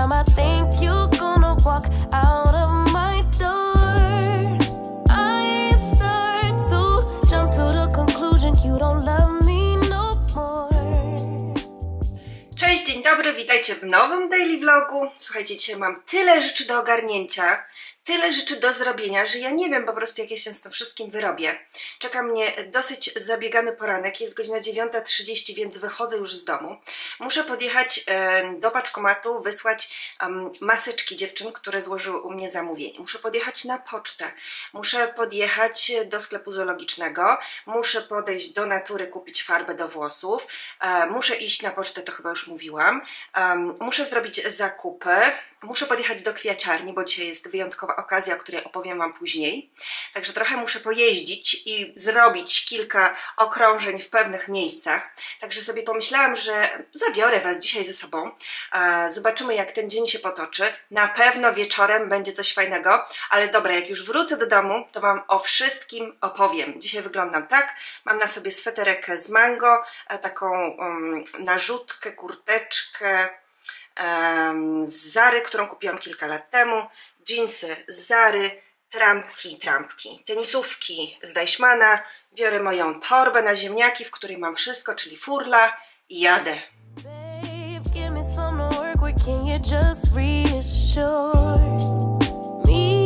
time I think you're gonna walk out of my door, I start to jump to the conclusion you don't love me no more. Cześć, dzień dobry, witajcie w nowym daily vlogu. Słuchajcie, dzisiaj mam tyle rzeczy do ogarnięcia, tyle rzeczy do zrobienia, że ja nie wiem po prostu, jak ja się z tym wszystkim wyrobię. Czeka mnie dosyć zabiegany poranek, jest godzina 9:30, więc wychodzę już z domu. Muszę podjechać do paczkomatu, wysłać maseczki dziewczyn, które złożyły u mnie zamówienie. Muszę podjechać na pocztę, muszę podjechać do sklepu zoologicznego, muszę podejść do Natury, kupić farbę do włosów, muszę iść na pocztę, to chyba już mówiłam, muszę zrobić zakupy, muszę podjechać do kwiaciarni, bo dzisiaj jest wyjątkowa okazja, o której opowiem wam później. Także trochę muszę pojeździć i zrobić kilka okrążeń w pewnych miejscach. Także sobie pomyślałam, że zabiorę was dzisiaj ze sobą. Zobaczymy, jak ten dzień się potoczy. Na pewno wieczorem będzie coś fajnego, ale dobra, jak już wrócę do domu, to wam o wszystkim opowiem. Dzisiaj wyglądam tak. Mam na sobie sweterek z mango, taką narzutkę, kurteczkę z Zary, którą kupiłam kilka lat temu, dżinsy z Zary, trampki, tenisówki z Deichmana, biorę moją torbę na ziemniaki, w której mam wszystko, czyli furla i jadę. Babe, give me some work, where can you just reassure me?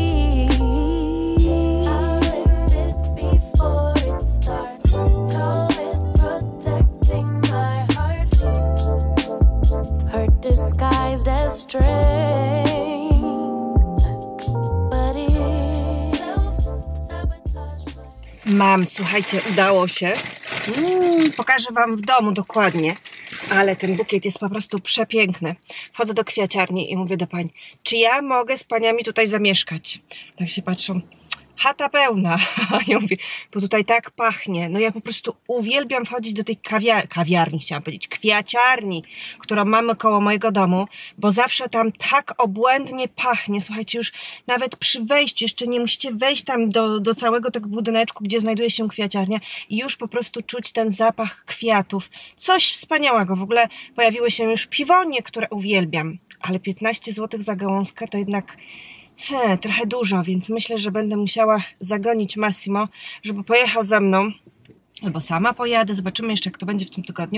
I'll end it before it starts. Call it protecting my heart. Hurt disguised as strength, but it's self-sabotage. Mam, słuchajcie, udało się. Pokażę wam w domu dokładnie, ale ten bukiet jest po prostu przepiękny. Wchodzę do kwiaciarni i mówię do pań, czy ja mogę z paniami tutaj zamieszkać? Tak się patrzą, chata pełna. Ja mówię, bo tutaj tak pachnie. No ja po prostu uwielbiam wchodzić do tej kawiarni, chciałam powiedzieć, kwiaciarni, którą mamy koło mojego domu, bo zawsze tam tak obłędnie pachnie. Słuchajcie, już nawet przy wejściu, jeszcze nie musicie wejść tam do całego tego budyneczku, gdzie znajduje się kwiaciarnia i już po prostu czuć ten zapach kwiatów. Coś wspaniałego. W ogóle pojawiły się już piwonie, które uwielbiam, ale 15 zł za gałązkę to jednak trochę dużo, więc myślę, że będę musiała zagonić Massimo, żeby pojechał ze mną, albo sama pojadę, zobaczymy jeszcze, jak to będzie w tym tygodniu,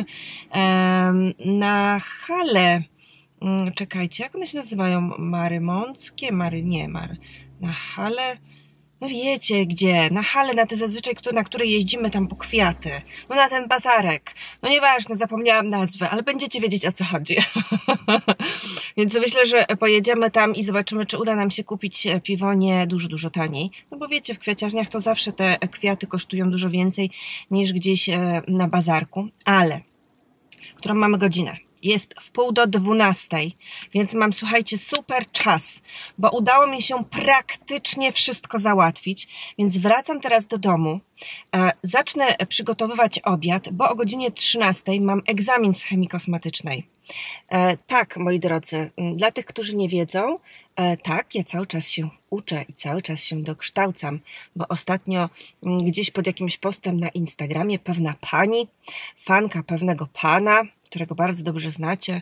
na hale, czekajcie, jak one się nazywają, Marymąckie, na hale, no wiecie gdzie, na hale, na te zazwyczaj, na które jeździmy tam po kwiaty, no na ten bazarek, no nieważne, zapomniałam nazwy, ale będziecie wiedzieć, o co chodzi. Więc myślę, że pojedziemy tam i zobaczymy, czy uda nam się kupić piwonie dużo taniej, no bo wiecie, w kwiaciarniach to zawsze te kwiaty kosztują dużo więcej niż gdzieś na bazarku, ale, którą mamy godzinę? Jest 11:30, więc mam, słuchajcie, super czas, bo udało mi się praktycznie wszystko załatwić, więc wracam teraz do domu, zacznę przygotowywać obiad, bo o godzinie 13:00 mam egzamin z chemii kosmetycznej. Tak, moi drodzy, dla tych, którzy nie wiedzą, tak, ja cały czas się uczę i cały czas się dokształcam, bo ostatnio gdzieś pod jakimś postem na Instagramie pewna pani, fanka pewnego pana, którego bardzo dobrze znacie,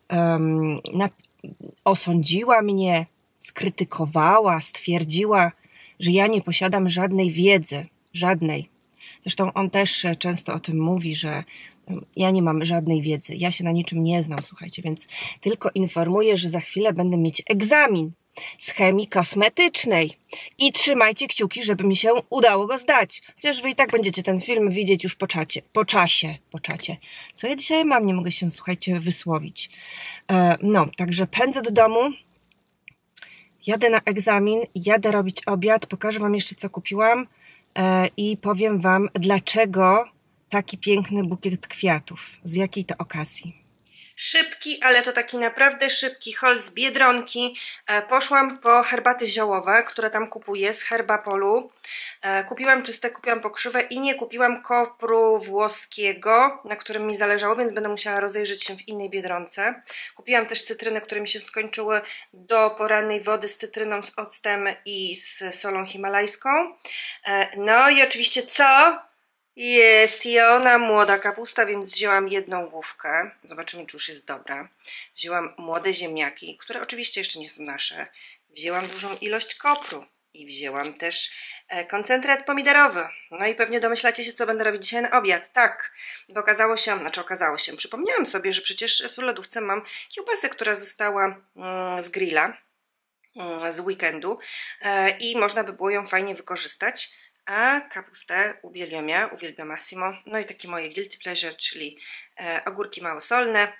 osądziła mnie, skrytykowała, stwierdziła, że ja nie posiadam żadnej wiedzy, żadnej. Zresztą on też często o tym mówi, że ja nie mam żadnej wiedzy, ja się na niczym nie znam, słuchajcie, więc tylko informuję, że za chwilę będę mieć egzamin z chemii kosmetycznej i trzymajcie kciuki, żeby mi się udało go zdać. Chociaż wy i tak będziecie ten film widzieć już po czasie. Co ja dzisiaj mam? Nie mogę się, słuchajcie, wysłowić. No, także pędzę do domu, jadę na egzamin, jadę robić obiad, pokażę wam jeszcze, co kupiłam i powiem wam, dlaczego taki piękny bukiet kwiatów, z jakiej to okazji. Szybki, ale to taki naprawdę szybki haul z Biedronki. Poszłam po herbaty ziołowe, które tam kupuję z Herbapolu. Kupiłam czyste, kupiłam pokrzywe i nie kupiłam kopru włoskiego, na którym mi zależało, więc będę musiała rozejrzeć się w innej Biedronce. Kupiłam też cytryny, które mi się skończyły, do porannej wody z cytryną, z octem i z solą himalajską. No i oczywiście co? Jest i ona, młoda kapusta, więc wzięłam jedną główkę. Zobaczymy, czy już jest dobra. Wzięłam młode ziemniaki, które oczywiście jeszcze nie są nasze. Wzięłam dużą ilość kopru i wzięłam też koncentrat pomidorowy. No i pewnie domyślacie się, co będę robić dzisiaj na obiad. Tak, bo okazało się, przypomniałam sobie, że przecież w lodówce mam kiełbasę, która została z grilla, z weekendu i można by było ją fajnie wykorzystać. A kapustę uwielbiam Massimo. No i takie moje guilty pleasure, czyli ogórki małosolne.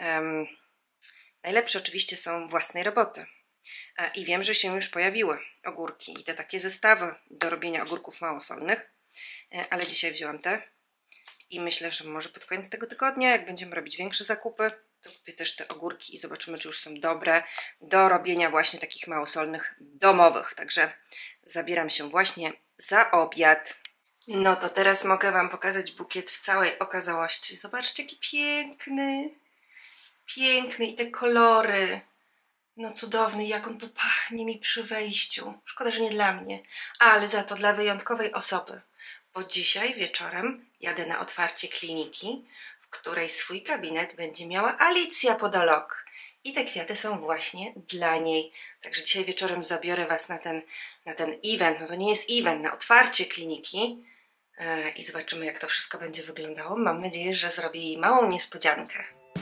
Najlepsze oczywiście są własnej roboty. I wiem, że się już pojawiły ogórki i te takie zestawy do robienia ogórków małosolnych. Ale dzisiaj wzięłam te i myślę, że może pod koniec tego tygodnia, jak będziemy robić większe zakupy, to kupię też te ogórki i zobaczymy, czy już są dobre do robienia właśnie takich małosolnych domowych. Także zabieram się właśnie za obiad. No to teraz mogę Wam pokazać bukiet w całej okazałości. Zobaczcie, jaki piękny. Piękny i te kolory. No cudowny, jak on tu pachnie mi przy wejściu. Szkoda, że nie dla mnie, ale za to dla wyjątkowej osoby. Bo dzisiaj wieczorem jadę na otwarcie kliniki, w której swój gabinet będzie miała Alicja Podolok. I te kwiaty są właśnie dla niej. Także dzisiaj wieczorem zabiorę Was na ten event. No to nie jest event, na otwarcie kliniki. I zobaczymy, jak to wszystko będzie wyglądało. Mam nadzieję, że zrobię jej małą niespodziankę.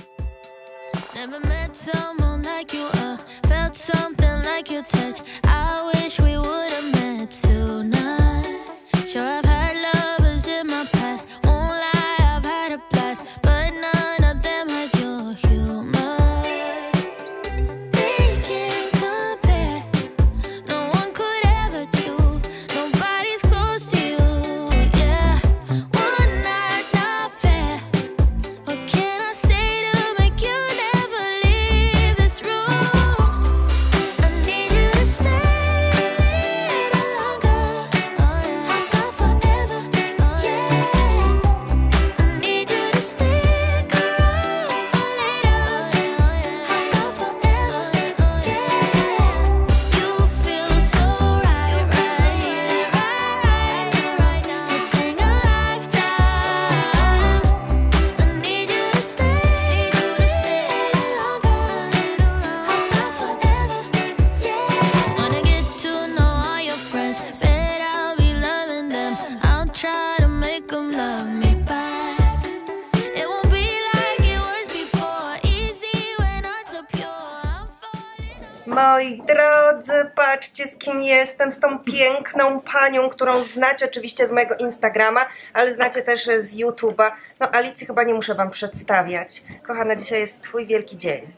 Never met someone like you, felt something like your touch. I wish we would have met tonight. Sure, I've had lovers in my past, won't lie, I've had a blast, but none of them had your humor. They can't compare, no one could ever do, nobody's close to you, yeah. One night's not fair, what can I say to make you never leave this room? I need you to stay a little longer, I've got forever, yeah. I need you to stick around for later, I've got forever, yeah. You feel so right now. It's taking a lifetime. I need you to stay longer, I've got forever, yeah. Wanna get to know all your friends, bet I'll be loving them. I'll try to make them love me back. It won't be like it was before, easy when hearts are pure. I'm falling. Moi drodzy, patrzcie, z kim jestem, z tą piękną panią, którą znacie oczywiście z mojego Instagrama, ale znacie też z YouTube'a. No Alicji chyba nie muszę Wam przedstawiać. Kochana, dzisiaj jest Twój wielki dzień.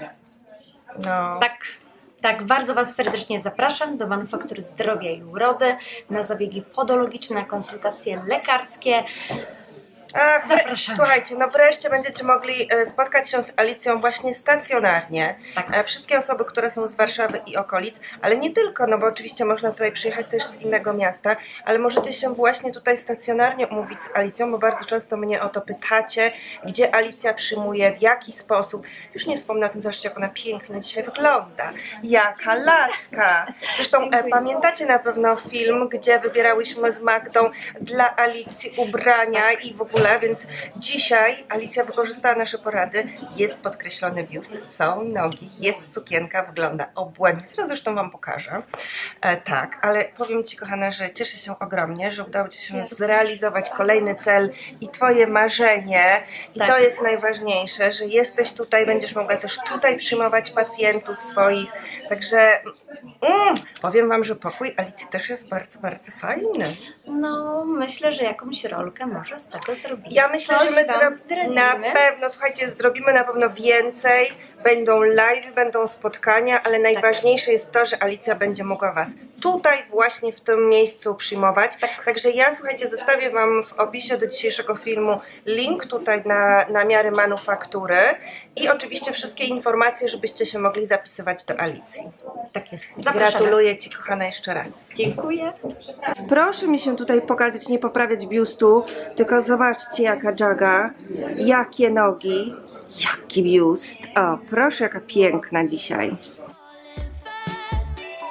No. Tak, bardzo Was serdecznie zapraszam do Manufaktury Zdrowia i Urody, na zabiegi podologiczne, na konsultacje lekarskie. Ach, Zapraszamy. Słuchajcie, no wreszcie będziecie mogli spotkać się z Alicją właśnie stacjonarnie. Tak. Wszystkie osoby, które są z Warszawy i okolic, ale nie tylko, no bo oczywiście można tutaj przyjechać też z innego miasta, ale możecie się właśnie tutaj stacjonarnie umówić z Alicją, bo bardzo często mnie o to pytacie, gdzie Alicja przyjmuje, w jaki sposób. Już nie wspomnę o tym, zobaczcie, jak ona pięknie dzisiaj wygląda. Jaka laska! Zresztą pamiętacie na pewno film, gdzie wybierałyśmy z Magdą dla Alicji ubrania i w ogóle, więc dzisiaj Alicja wykorzystała nasze porady. Jest podkreślony biust, są nogi, jest sukienka, wygląda obłędnie. Zaraz zresztą Wam pokażę. Tak, ale powiem Ci, kochana, że cieszę się ogromnie, że udało Ci się zrealizować kolejny cel i Twoje marzenie. I to jest najważniejsze, że jesteś tutaj, będziesz mogła też tutaj przyjmować pacjentów swoich. Także powiem Wam, że pokój Alicji też jest bardzo, bardzo fajny. No, myślę, że jakąś rolkę może z tego zrobimy. Ja myślę, że my na pewno, słuchajcie, zrobimy na pewno więcej. Będą live, będą spotkania, ale najważniejsze jest to, że Alicja będzie mogła Was tutaj właśnie w tym miejscu przyjmować. Także ja, słuchajcie, zostawię Wam w opisie do dzisiejszego filmu link tutaj na miary manufaktury i oczywiście wszystkie informacje, żebyście się mogli zapisywać do Alicji. Tak jest. Gratuluję Ci, kochana, jeszcze raz. Dziękuję. Proszę mi się tutaj pokazać, nie poprawiać biustu, tylko zobaczcie, jaka dżaga, jakie nogi, jaki biust. O, proszę, jaka piękna dzisiaj.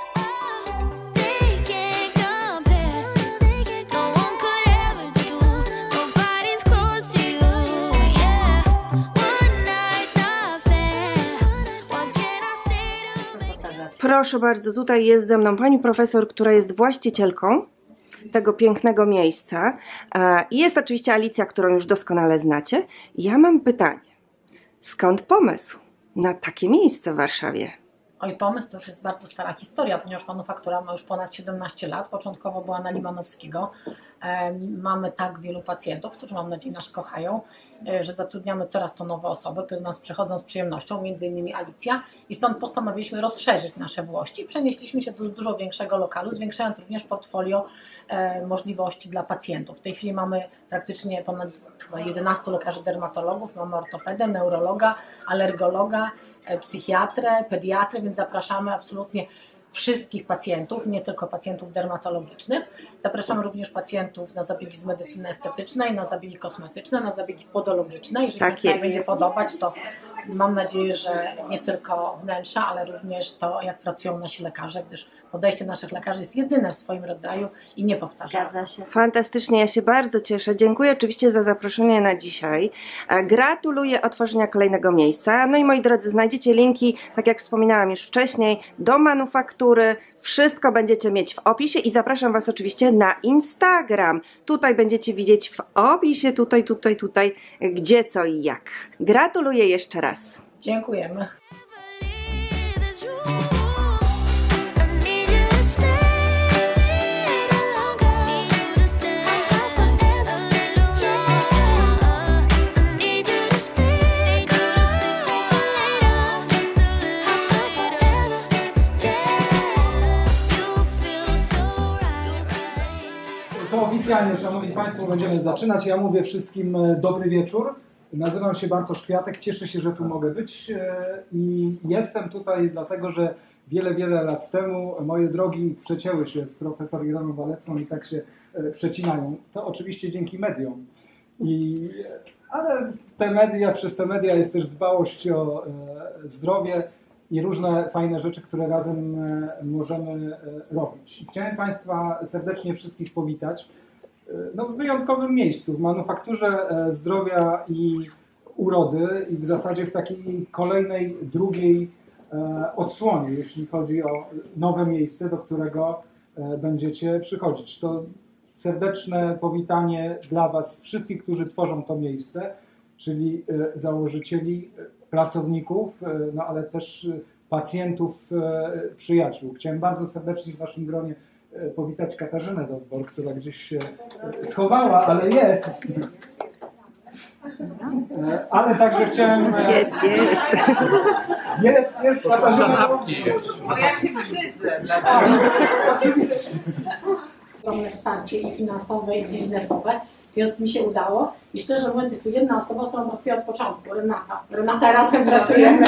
They can't compare, no one could ever do, proszę bardzo, tutaj jest ze mną pani profesor, która jest właścicielką tego pięknego miejsca. I jest oczywiście Alicja, którą już doskonale znacie. Ja mam pytanie. Skąd pomysł na takie miejsce w Warszawie? Oj, pomysł to już jest bardzo stara historia, ponieważ manufaktura ma już ponad 17 lat. Początkowo była na Limanowskiego. Mamy tak wielu pacjentów, którzy mam nadzieję nas kochają, że zatrudniamy coraz to nowe osoby, które do nas przychodzą z przyjemnością, między innymi Alicja. I stąd postanowiliśmy rozszerzyć nasze włości i przenieśliśmy się do dużo większego lokalu, zwiększając również portfolio możliwości dla pacjentów. W tej chwili mamy praktycznie ponad chyba 11 lekarzy dermatologów, mamy ortopedę, neurologa, alergologa, psychiatrę, pediatrę, więc zapraszamy absolutnie wszystkich pacjentów, nie tylko pacjentów dermatologicznych. Zapraszamy również pacjentów na zabiegi z medycyny estetycznej, na zabiegi kosmetyczne, na zabiegi podologiczne. Jeżeli Państwu będzie podobać, to mam nadzieję, że nie tylko wnętrza, ale również to, jak pracują nasi lekarze, gdyż podejście naszych lekarzy jest jedyne w swoim rodzaju i niepowtarzalne. Zgadza się. Fantastycznie, ja się bardzo cieszę. Dziękuję oczywiście za zaproszenie na dzisiaj. Gratuluję otworzenia kolejnego miejsca. No i moi drodzy, znajdziecie linki, tak jak wspominałam już wcześniej, do manufaktury. Wszystko będziecie mieć w opisie i zapraszam Was oczywiście na Instagram. Tutaj będziecie widzieć w opisie, tutaj, gdzie, co i jak. Gratuluję jeszcze raz. Dziękujemy. To oficjalnie, Szanowni Państwo, będziemy zaczynać. Ja mówię wszystkim dobry wieczór. Nazywam się Bartosz Kwiatek, cieszę się, że tu mogę być i jestem tutaj dlatego, że wiele lat temu moje drogi przecięły się z profesor Ireną Walecką i tak się przecinają. To oczywiście dzięki mediom. Ale przez te media jest też dbałość o zdrowie i różne fajne rzeczy, które razem możemy robić. Chciałem Państwa serdecznie wszystkich powitać w wyjątkowym miejscu, w Manufakturze Zdrowia i Urody i w zasadzie w takiej kolejnej, drugiej odsłonie, jeśli chodzi o nowe miejsce, do którego będziecie przychodzić. To serdeczne powitanie dla Was wszystkich, którzy tworzą to miejsce, czyli założycieli, pracowników, ale też pacjentów, przyjaciół. Chciałem bardzo serdecznie w Waszym gronie powitać Katarzynę Dowbor, która gdzieś się schowała, ale jest. Ale także chciałem... Jest Katarzyna Dowbor. Bo ja się wstydzę. Oczywiście. Ogromne wsparcie i finansowe, i biznesowe. Więc mi się udało. I szczerze mówiąc, jest tu jedna osoba, z którą pracuję od początku, Renata. Renata, razem pracujemy.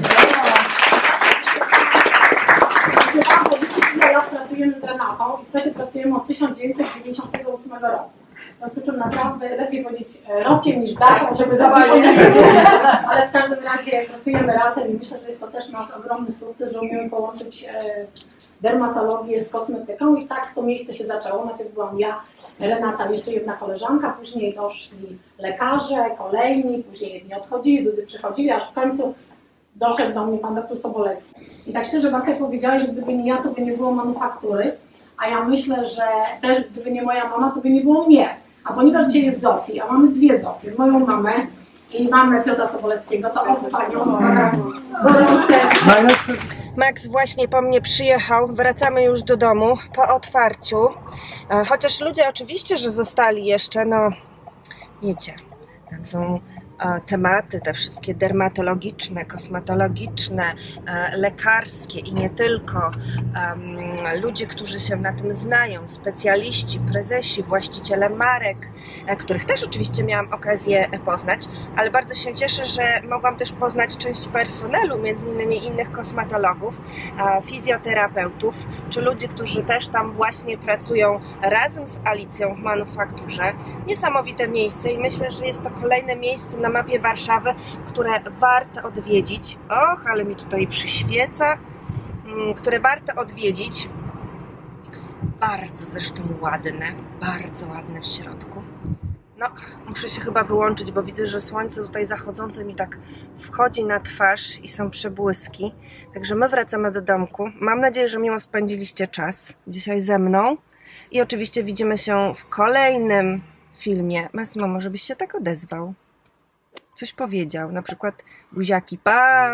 Tyle lat pracujemy z Renatą i słuchajcie, pracujemy od 1998 roku. W związku z czym naprawdę lepiej powiedzieć rokiem niż datą, żeby zobaczyć, ale w każdym razie pracujemy razem i myślę, że jest to też nasz ogromny sukces, że umiemy połączyć dermatologię z kosmetyką i tak to miejsce się zaczęło. Najpierw byłam ja, Renata, jeszcze jedna koleżanka, później doszli lekarze, kolejni, później jedni odchodzili, drudzy przychodzili, aż w końcu doszedł do mnie pan doktor Sobolewski. I tak szczerze, Bartek powiedziałeś, że gdyby nie ja, to by nie było manufaktury, a ja myślę, że też gdyby nie moja mama, to by nie było mnie. A ponieważ dzisiaj jest Zofii, a mamy dwie Zofie, moją mamę i mamę Piotra Sobolewskiego, to od panią gorące. Max właśnie po mnie przyjechał, wracamy już do domu po otwarciu. Chociaż ludzie oczywiście, że zostali jeszcze, wiecie, tam są tematy, te wszystkie dermatologiczne, kosmetologiczne, lekarskie i nie tylko, ludzie, którzy się na tym znają, specjaliści, prezesi, właściciele marek, których też oczywiście miałam okazję poznać, ale bardzo się cieszę, że mogłam też poznać część personelu, między innymi innych kosmetologów, fizjoterapeutów, czy ludzi, którzy też tam właśnie pracują razem z Alicją w manufakturze. Niesamowite miejsce i myślę, że jest to kolejne miejsce na mapie Warszawy, które warto odwiedzić. Och, ale mi tutaj przyświeca. Które warto odwiedzić. Bardzo zresztą ładne, bardzo ładne w środku. No, muszę się chyba wyłączyć, bo widzę, że słońce tutaj zachodzące mi tak wchodzi na twarz i są przebłyski. Także my wracamy do domku. Mam nadzieję, że miło spędziliście czas dzisiaj ze mną. I oczywiście widzimy się w kolejnym filmie. Massimo, może byś się tak odezwał? Coś powiedział, na przykład buziaki pa!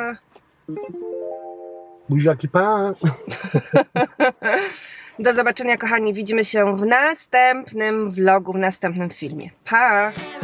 Buziaki pa! Do zobaczenia, kochani. Widzimy się w następnym vlogu, w następnym filmie. Pa!